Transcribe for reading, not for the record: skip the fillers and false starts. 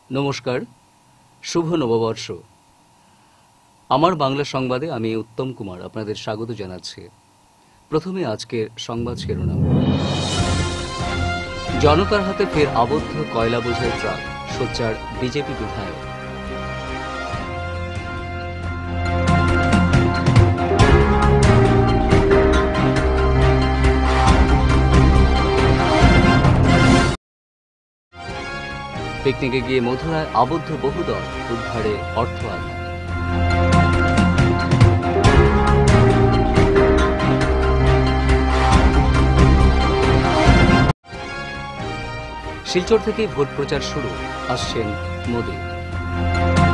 নমস্কার, শুভ নববর্ষ। আমার বাংলা সংবাদে আমি উত্তম কুমার আপনাদের স্বাগত জানাচ্ছি। প্রথমে আজকের সংবাদ শিরোনাম। জনতার হাতে ফের আবদ্ধ কয়লা বোঝাই ট্রাক, সোচ্চার বিজেপি বিধায়ক। পিকনিকে গিয়ে মথুরায় আবদ্ধ বহুদল, উদ্ধারে অর্থ আদায়। শিলচর থেকেই ভোট প্রচার শুরু, আসছেন মোদি।